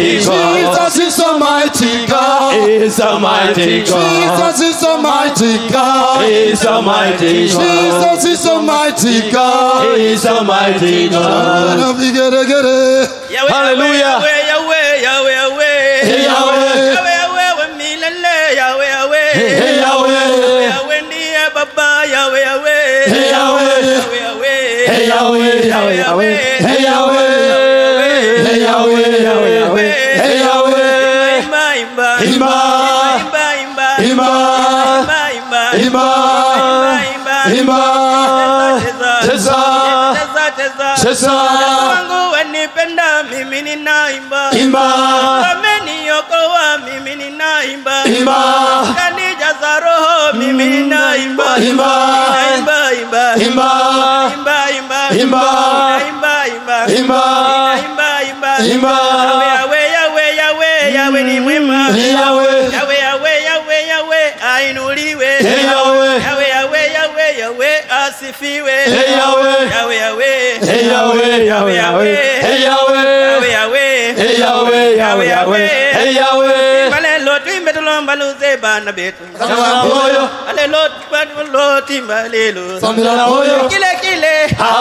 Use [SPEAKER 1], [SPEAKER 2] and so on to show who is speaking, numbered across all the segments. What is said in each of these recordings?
[SPEAKER 1] mighty God.
[SPEAKER 2] Jesus is a mighty God.
[SPEAKER 1] He's a mighty God.
[SPEAKER 2] Jesus is a mighty God.
[SPEAKER 1] He's a mighty God.
[SPEAKER 2] Jesus is a mighty God.
[SPEAKER 1] He's a mighty God. Hallelujah.
[SPEAKER 3] Yahweh, Yahweh, Yahweh.
[SPEAKER 1] Hey, Yahweh.
[SPEAKER 3] Yahweh, Yahweh, milele, Yahweh, Yahweh.
[SPEAKER 1] Hey, Yahweh.
[SPEAKER 3] Yahweh ndiye Baba, Yahweh, Yahweh.
[SPEAKER 1] Hey, Yahweh.
[SPEAKER 3] Yahweh, Yahweh.
[SPEAKER 1] Hey, Yahweh, Yahweh, Yahweh. Hey, Yahweh. Hey, Yahweh, Yahweh, Yahweh. Hey, Yahweh.
[SPEAKER 3] Imba, imba.
[SPEAKER 1] Imba.
[SPEAKER 3] Imba, imba.
[SPEAKER 1] Imba.
[SPEAKER 3] Imba, imba.
[SPEAKER 1] Imba.
[SPEAKER 3] Imba,
[SPEAKER 1] Imba.
[SPEAKER 3] Cheza.
[SPEAKER 1] Cheza.
[SPEAKER 3] Cheza.
[SPEAKER 1] Cheza.
[SPEAKER 3] Mungu wanipenda, mimi ninaimba.
[SPEAKER 1] Imba.
[SPEAKER 3] Ameniokoa, mimi ninaimba.
[SPEAKER 1] Imba.
[SPEAKER 3] Kanijaza roho, mimi ninaimba.
[SPEAKER 1] Imba.
[SPEAKER 3] Imba, imba.
[SPEAKER 1] Imba.
[SPEAKER 3] Imba, imba.
[SPEAKER 1] Imba.
[SPEAKER 3] Imba, imba.
[SPEAKER 1] Imba.
[SPEAKER 3] Imba, imba.
[SPEAKER 1] Imba.
[SPEAKER 3] Yahweh, Yahweh, Yahweh, Yahweh ni mwema.
[SPEAKER 1] Hey, Yahweh.
[SPEAKER 3] Yahweh, Yahweh, Yahweh, Yahweh, ainuliwe.
[SPEAKER 1] Hey, Yahweh.
[SPEAKER 3] Yahweh, Yahweh, Yahweh, Yahweh, asifiwe.
[SPEAKER 1] Hey, Yahweh.
[SPEAKER 3] Yahweh, Yahweh.
[SPEAKER 1] Hey, Yahweh, Yahweh, Yahweh. Hey, Yahweh.
[SPEAKER 3] Yahweh, Yahweh.
[SPEAKER 1] Hey, Yahweh, Yahweh, Yahweh. Hey, Yahweh.
[SPEAKER 3] Malelo timbe tulomba luze bana betu.
[SPEAKER 1] Samila moyo.
[SPEAKER 3] Malelo timbe timbalelo.
[SPEAKER 1] Samila moyo.
[SPEAKER 3] Kile kile.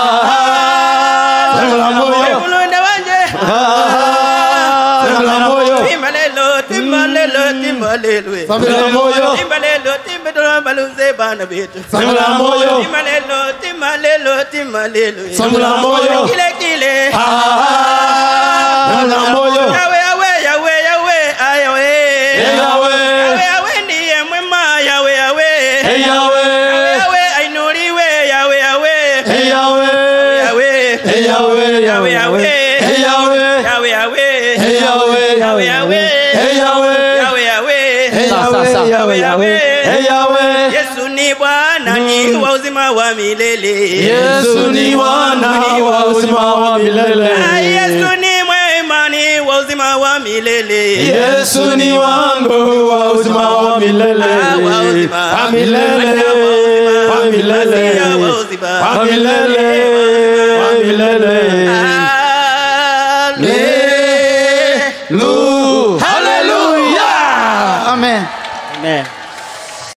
[SPEAKER 1] Samila moyo.
[SPEAKER 3] Mulunde wanje.
[SPEAKER 1] Samila moyo.
[SPEAKER 3] Timbalelo, timbalelo, timbalelo.
[SPEAKER 1] Samila moyo.
[SPEAKER 3] Timbalelo, timbe tulomba luze bana betu.
[SPEAKER 1] Samila moyo.
[SPEAKER 3] Timbalelo, timbalelo, timbalelo.
[SPEAKER 1] Samila moyo.
[SPEAKER 3] Kile kile.
[SPEAKER 1] Samila moyo.
[SPEAKER 3] Yahweh, Yahweh, Yahweh, Yahweh, ah, Yahweh.
[SPEAKER 1] Hey, Yahweh.
[SPEAKER 3] Yahweh, Yahweh ndiye mwema, Yahweh, Yahweh.
[SPEAKER 1] Hey, Yahweh.
[SPEAKER 3] Yahweh, ainuliwe, Yahweh, Yahweh.
[SPEAKER 1] Hey, Yahweh.
[SPEAKER 3] Yahweh.
[SPEAKER 1] Hey, Yahweh, Yahweh, Yahweh. Hey, Yahweh.
[SPEAKER 3] Yahweh, Yahweh.
[SPEAKER 1] Hey, Yahweh, Yahweh, Yahweh. Hey, Yahweh.
[SPEAKER 3] Yahweh, Yahweh.
[SPEAKER 1] Hey, Yahweh, Yahweh, Yahweh. Hey, Yahweh.
[SPEAKER 3] Yesu ni Bwana, ni wa uzima wa milele.
[SPEAKER 1] Yesu ni Bwana wa uzima wa milele.
[SPEAKER 3] Yesu ni mwema, ni wa uzima wa milele.
[SPEAKER 1] Yesu ni wangu wa uzima wa milele. Wa milele. Wa milele. Wa milele.